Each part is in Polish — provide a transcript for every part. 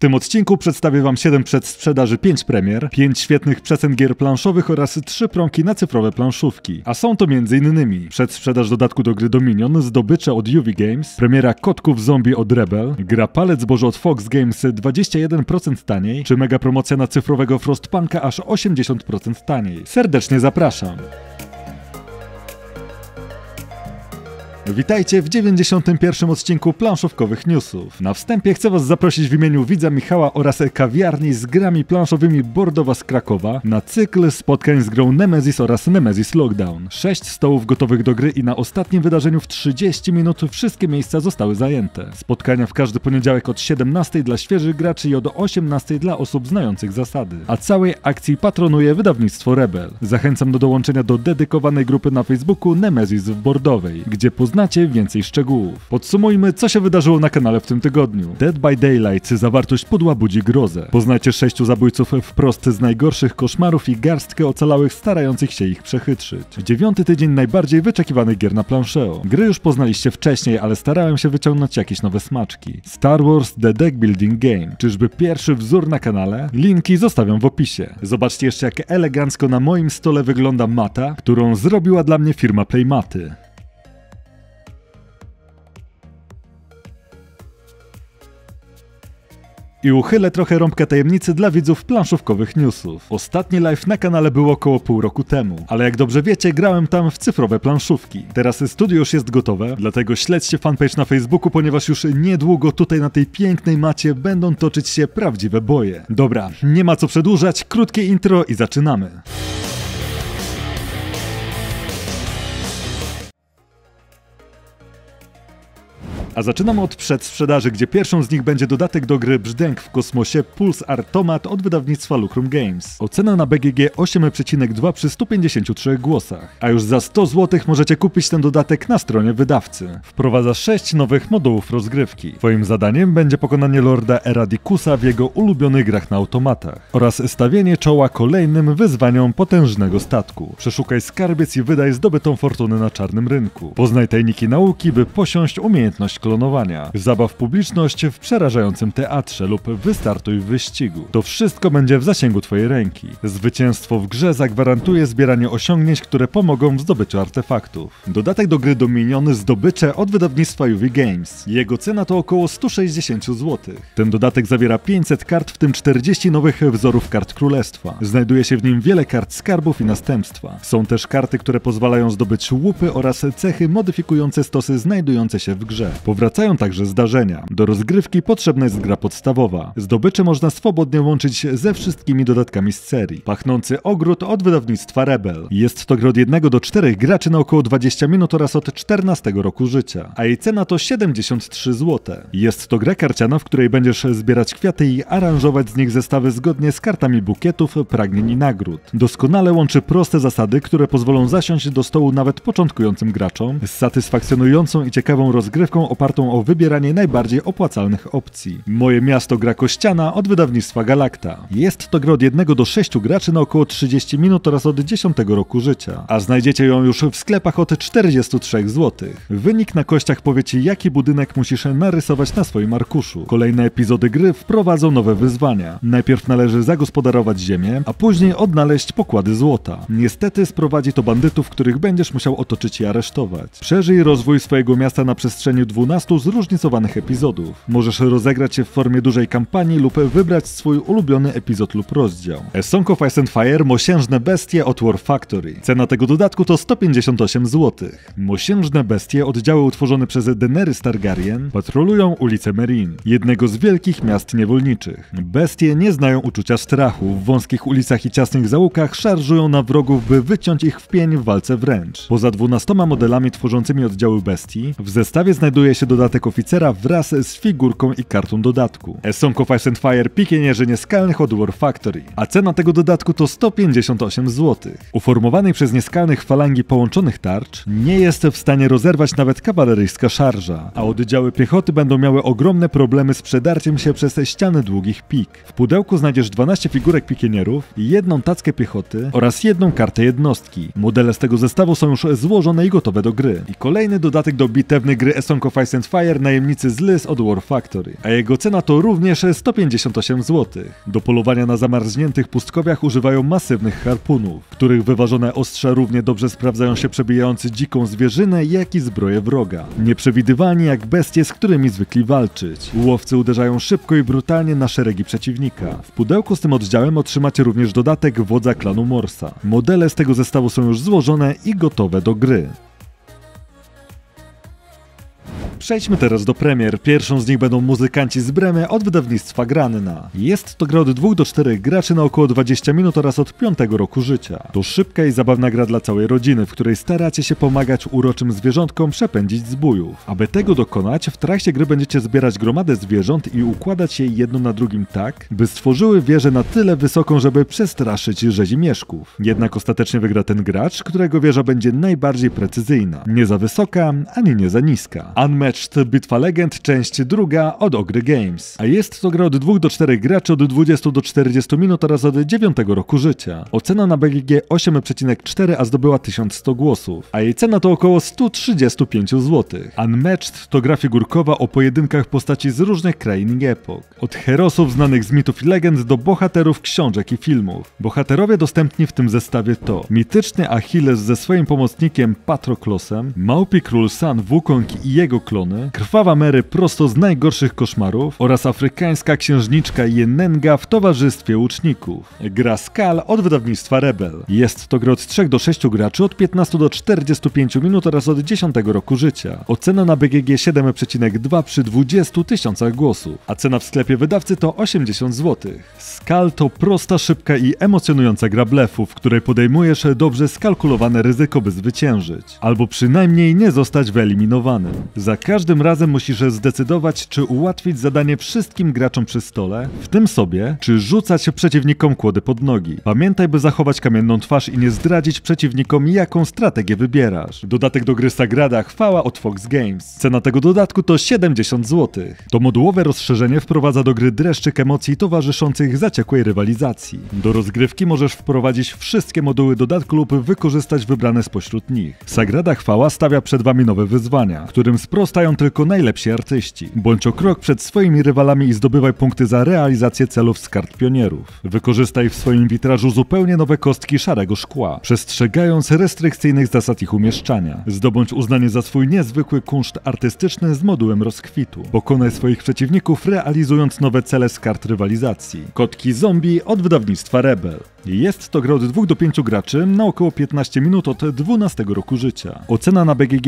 tym odcinku przedstawię wam 7 przedsprzedaży, 5 premier, 5 świetnych przecen gier planszowych oraz 3 promki na cyfrowe planszówki. A są to m.in. przedsprzedaż dodatku do gry Dominion, zdobycze od UV Games, premiera Kotków Zombie od Rebel, gra Palec Boży od Fox Games 21% taniej, czy mega promocja na cyfrowego Frostpunka aż 80% taniej. Serdecznie zapraszam! Witajcie w 91. odcinku planszówkowych newsów. Na wstępie chcę was zaprosić w imieniu widza Michała oraz kawiarni z grami planszowymi Bordowa z Krakowa na cykl spotkań z grą Nemesis oraz Nemesis Lockdown. 6 stołów gotowych do gry i na ostatnim wydarzeniu w 30 minut wszystkie miejsca zostały zajęte. Spotkania w każdy poniedziałek od 17 dla świeżych graczy i od 18 dla osób znających zasady. A całej akcji patronuje wydawnictwo Rebel. Zachęcam do dołączenia do dedykowanej grupy na Facebooku Nemesis w Bordowej, gdzie poznacie więcej szczegółów. Podsumujmy, co się wydarzyło na kanale w tym tygodniu. Dead by Daylight, zawartość pudła budzi grozę. Poznajcie 6 zabójców wprost z najgorszych koszmarów i garstkę ocalałych starających się ich przechytrzyć. 9. tydzień najbardziej wyczekiwanych gier na planszeo. Gry już poznaliście wcześniej, ale starałem się wyciągnąć jakieś nowe smaczki. Star Wars The Deck Building Game. Czyżby pierwszy wzór na kanale? Linki zostawiam w opisie. Zobaczcie jeszcze, jak elegancko na moim stole wygląda mata, którą zrobiła dla mnie firma Playmaty. I uchylę trochę rąbkę tajemnicy dla widzów planszówkowych newsów. Ostatni live na kanale było około pół roku temu, ale jak dobrze wiecie, grałem tam w cyfrowe planszówki. Teraz studio już jest gotowe, dlatego śledźcie fanpage na Facebooku, ponieważ już niedługo tutaj na tej pięknej macie będą toczyć się prawdziwe boje. Dobra, nie ma co przedłużać, krótkie intro i zaczynamy. A zaczynamy od przedsprzedaży, gdzie pierwszą z nich będzie dodatek do gry Brzdęk w kosmosie Pulse Artomat od wydawnictwa Lucrum Games. Ocena na BGG 8,2 przy 153 głosach. A już za 100 zł możecie kupić ten dodatek na stronie wydawcy. Wprowadza 6 nowych modułów rozgrywki. Twoim zadaniem będzie pokonanie Lorda Eradikusa w jego ulubionych grach na automatach oraz stawienie czoła kolejnym wyzwaniom potężnego statku. Przeszukaj skarbiec i wydaj zdobytą fortunę na czarnym rynku. Poznaj tajniki nauki, by posiąść umiejętność klonowania. Zabaw publiczność w przerażającym teatrze lub wystartuj w wyścigu. To wszystko będzie w zasięgu twojej ręki. Zwycięstwo w grze zagwarantuje zbieranie osiągnięć, które pomogą w zdobyciu artefaktów. Dodatek do gry Dominion zdobycze od wydawnictwa UV Games. Jego cena to około 160 zł. Ten dodatek zawiera 500 kart, w tym 40 nowych wzorów kart królestwa. Znajduje się w nim wiele kart skarbów i następstwa. Są też karty, które pozwalają zdobyć łupy oraz cechy modyfikujące stosy znajdujące się w grze. Powracają także zdarzenia. Do rozgrywki potrzebna jest gra podstawowa. Zdobycze można swobodnie łączyć ze wszystkimi dodatkami z serii. Pachnący ogród od wydawnictwa Rebel. Jest to gra od 1 do 4 graczy na około 20 minut oraz od 14 roku życia. A jej cena to 73 zł. Jest to gra karciana, w której będziesz zbierać kwiaty i aranżować z nich zestawy zgodnie z kartami bukietów, pragnień i nagród. Doskonale łączy proste zasady, które pozwolą zasiąść do stołu nawet początkującym graczom, z satysfakcjonującą i ciekawą rozgrywką opartą o wybieranie najbardziej opłacalnych opcji. Moje miasto gra kościana od wydawnictwa Galacta. Jest to gra od 1 do 6 graczy na około 30 minut oraz od 10 roku życia, a znajdziecie ją już w sklepach od 43 zł. Wynik na kościach powie ci, jaki budynek musisz narysować na swoim arkuszu. Kolejne epizody gry wprowadzą nowe wyzwania. Najpierw należy zagospodarować ziemię, a później odnaleźć pokłady złota. Niestety sprowadzi to bandytów, których będziesz musiał otoczyć i aresztować. Przeżyj rozwój swojego miasta na przestrzeni 12 zróżnicowanych epizodów. Możesz rozegrać się w formie dużej kampanii lub wybrać swój ulubiony epizod lub rozdział. A Song of Ice and Fire Mosiężne bestie od War Factory. Cena tego dodatku to 158 zł. Mosiężne bestie, oddziały utworzone przez Daenerys Targaryen, patrolują ulice Meereen, jednego z wielkich miast niewolniczych. Bestie nie znają uczucia strachu. W wąskich ulicach i ciasnych zaułkach szarżują na wrogów, by wyciąć ich w pień w walce wręcz. Poza 12 modelami tworzącymi oddziały bestii, w zestawie znajduje się dodatek oficera wraz z figurką i kartą dodatku. A Song of Ice and Fire Pikienierzy Nieskalnych od War Factory. A cena tego dodatku to 158 zł. Uformowanej przez nieskalnych falangi połączonych tarcz nie jest w stanie rozerwać nawet kawaleryjska szarża, a oddziały piechoty będą miały ogromne problemy z przedarciem się przez ściany długich pik. W pudełku znajdziesz 12 figurek pikienierów, jedną tackę piechoty oraz jedną kartę jednostki. Modele z tego zestawu są już złożone i gotowe do gry. I kolejny dodatek do bitewnej gry A Song of Ice Ice and Fire Najemnicy z Lys od War Factory, a jego cena to również 158 zł. Do polowania na zamarzniętych pustkowiach używają masywnych harpunów, których wyważone ostrza równie dobrze sprawdzają się przebijający dziką zwierzynę, jak i zbroję wroga. Nieprzewidywalni jak bestie, z którymi zwykli walczyć. Łowcy uderzają szybko i brutalnie na szeregi przeciwnika. W pudełku z tym oddziałem otrzymacie również dodatek wodza klanu Morsa. Modele z tego zestawu są już złożone i gotowe do gry. Przejdźmy teraz do premier. Pierwszą z nich będą Muzykanci z Bremy od wydawnictwa Granna. Jest to gra od 2 do 4 graczy na około 20 minut oraz od 5 roku życia. To szybka i zabawna gra dla całej rodziny, w której staracie się pomagać uroczym zwierzątkom przepędzić z bójów. Aby tego dokonać, w trakcie gry będziecie zbierać gromadę zwierząt i układać je jedno na drugim tak, by stworzyły wieżę na tyle wysoką, żeby przestraszyć rzezimieszków. Jednak ostatecznie wygra ten gracz, którego wieża będzie najbardziej precyzyjna. Nie za wysoka, ani nie za niska. Unmatched Bitwa Legend, część druga od Ogry Games. A jest to gra od 2 do 4 graczy od 20 do 40 minut oraz od 9 roku życia. Ocena na BGG 8,4, a zdobyła 1100 głosów, a jej cena to około 135 zł. Unmatched to gra figurkowa o pojedynkach postaci z różnych krain i epok. Od herosów znanych z mitów i legend do bohaterów książek i filmów. Bohaterowie dostępni w tym zestawie to mityczny Achilles ze swoim pomocnikiem Patroklosem, Małpi Król San Wukong i jego klony, Krwawa Mary prosto z najgorszych koszmarów oraz afrykańska księżniczka Yenenga w towarzystwie łuczników. Gra Skal od wydawnictwa Rebel. Jest to gra od 3 do 6 graczy od 15 do 45 minut oraz od 10 roku życia. Ocena na BGG 7,2 przy 20 000 głosów, a cena w sklepie wydawcy to 80 zł. Skal to prosta, szybka i emocjonująca gra blefu, w której podejmujesz dobrze skalkulowane ryzyko, by zwyciężyć, albo przynajmniej nie zostać wyeliminowanym. Za każdym razem musisz zdecydować, czy ułatwić zadanie wszystkim graczom przy stole, w tym sobie, czy rzucać przeciwnikom kłody pod nogi. Pamiętaj, by zachować kamienną twarz i nie zdradzić przeciwnikom, jaką strategię wybierasz. Dodatek do gry Sagrada Chwała od Fox Games. Cena tego dodatku to 70 zł. To modułowe rozszerzenie wprowadza do gry dreszczyk emocji towarzyszących zaciekłej rywalizacji. Do rozgrywki możesz wprowadzić wszystkie moduły dodatku lub wykorzystać wybrane spośród nich. Sagrada Chwała stawia przed wami nowe wyzwania, którym sprostają tylko najlepsi artyści. Bądź o krok przed swoimi rywalami i zdobywaj punkty za realizację celów z kart pionierów. Wykorzystaj w swoim witrażu zupełnie nowe kostki szarego szkła, przestrzegając restrykcyjnych zasad ich umieszczania. Zdobądź uznanie za swój niezwykły kunszt artystyczny z modułem rozkwitu. Pokonaj swoich przeciwników, realizując nowe cele z kart rywalizacji. Kotki Zombie od wydawnictwa Rebel. Jest to gra od 2 do 5 graczy na około 15 minut od 12 roku życia. Ocena na BGG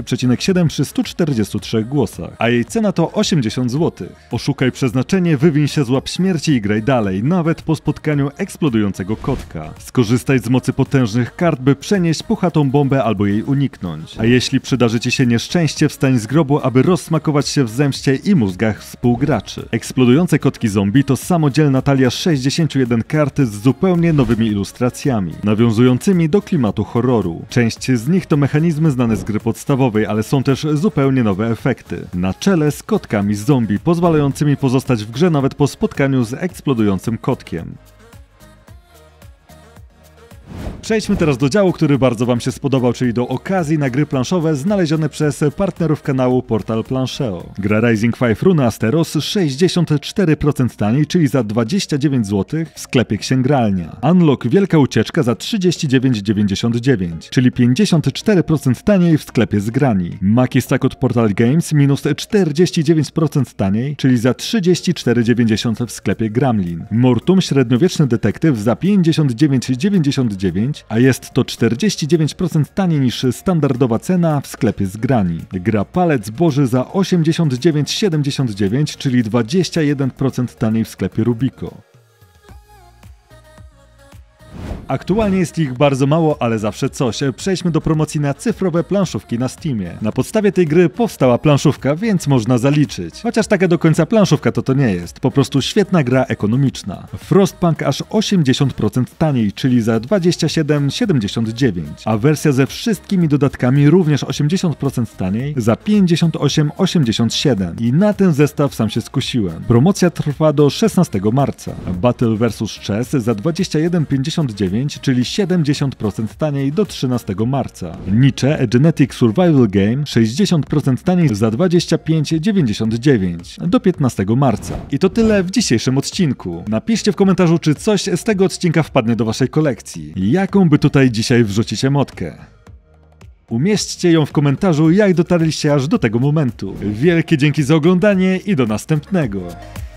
6,7 przy 143 głosach, a jej cena to 80 zł. Oszukaj przeznaczenie, wywiń się z łap śmierci i graj dalej, nawet po spotkaniu eksplodującego kotka. Skorzystaj z mocy potężnych kart, by przenieść puchatą bombę albo jej uniknąć. A jeśli przydarzy ci się nieszczęście, wstań z grobu, aby rozsmakować się w zemście i mózgach współgraczy. Eksplodujące kotki zombie to samodzielna talia 61 kart z zupełnie nowymi ilustracjami, nawiązującymi do klimatu horroru. Część z nich to mechanizmy znane z gry podstawowej, ale są też zupełnie nowe efekty. Na czele z kotkami zombie, pozwalającymi pozostać w grze nawet po spotkaniu z eksplodującym kotkiem. Przejdźmy teraz do działu, który bardzo wam się spodobał, czyli do okazji na gry planszowe znalezione przez partnerów kanału Portal Plancheo. Gra Rising 5 Runa Asteros 64% taniej, czyli za 29 zł w sklepie Księgralnia. Unlock Wielka Ucieczka za 39,99, czyli 54% taniej w sklepie Zgrani. Maki Stack od Portal Games minus 49% taniej, czyli za 34,90 w sklepie Gremlin. Mortum Średniowieczny Detektyw za 59,99, a jest to 49% taniej niż standardowa cena w sklepie Zgrani. Gra Palec Boży za 89,79, czyli 21% taniej w sklepie Rubico. Aktualnie jest ich bardzo mało, ale zawsze coś. Przejdźmy do promocji na cyfrowe planszówki na Steamie. Na podstawie tej gry powstała planszówka, więc można zaliczyć. Chociaż taka do końca planszówka to nie jest. Po prostu świetna gra ekonomiczna. Frostpunk aż 80% taniej, czyli za 27,79. A wersja ze wszystkimi dodatkami również 80% taniej, za 58,87. I na ten zestaw sam się skusiłem. Promocja trwa do 16 marca. Battle vs Chess za 21,59, $29,99, czyli 70% taniej do 13 marca. Nietzsche A Genetic Survival Game 60% taniej za $25,99 do 15 marca. I to tyle w dzisiejszym odcinku. Napiszcie w komentarzu, czy coś z tego odcinka wpadnie do waszej kolekcji. Jaką by tutaj dzisiaj wrzucić emotkę? Umieśćcie ją w komentarzu, jak dotarliście aż do tego momentu. Wielkie dzięki za oglądanie i do następnego.